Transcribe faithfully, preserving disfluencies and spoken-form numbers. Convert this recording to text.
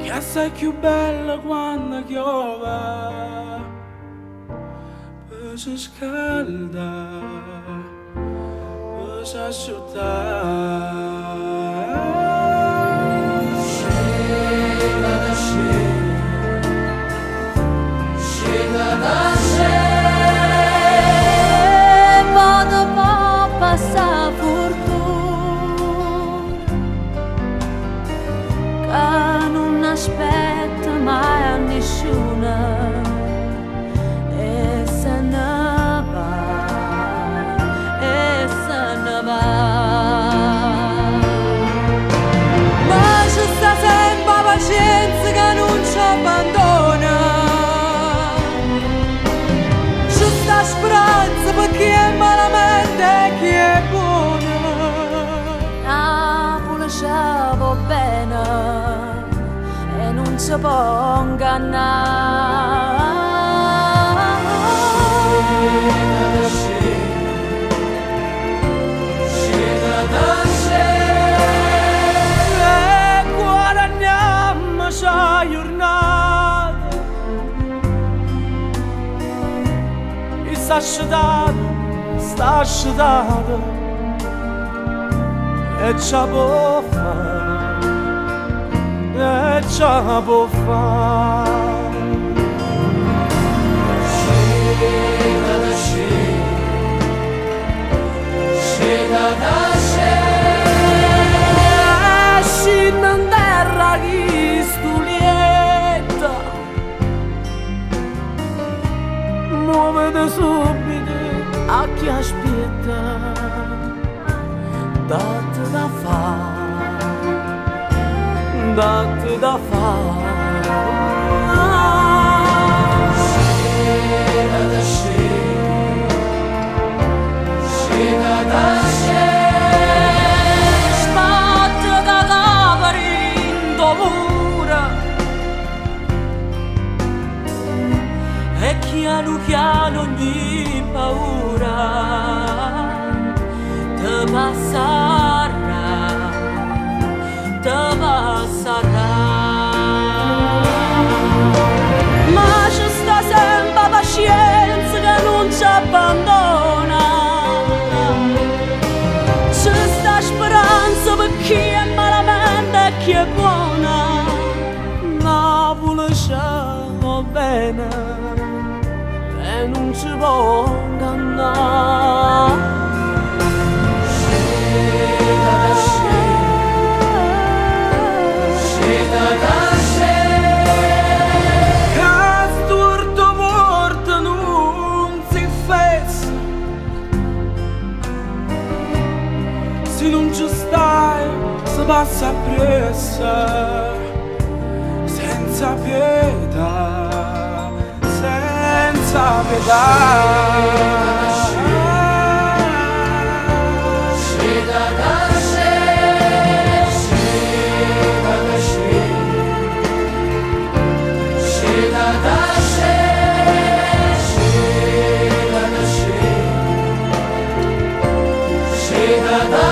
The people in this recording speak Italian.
che sei più bella quando piove, poi si scalda, poi si asciutta. Scenda da scena, scenda da scena, poi dopo passa fortuna che non aspetta mai a nessuna e se ne va, e se ne va. Ma ci sta sempre pazienza che non ci abbandona, ci sta speranza per chi è malamente e chi è buona. Napoli ci va bene e non si può ingannare. Scenda da scena, e guadagniamoci la giornata, e sta asciutata, sta asciutata, e ce la può fare, e ce la può fare. Scenda da scena, scenda da scena, scenda in terra chi stulietta, muovete subito a chi aspetta, date da fare, date da fare. Scena da scena, scena da scena, Sbatte da labirinto mura e piano piano ogni paura te passerà, te passerà. Ma ci sta sempre pazienza che non ci abbandona, ci sta speranza per chi è malamente e chi è buona. Napoli ci va bene e non ci può ingannare. Scenda da scena, scenda da scena, che storto morto non si fessa, se non ci stai si passa appresso, senza pietà, senza pietà. Scenda da scena, scenda da scena, scenda da scena, scenda da scena, scenda da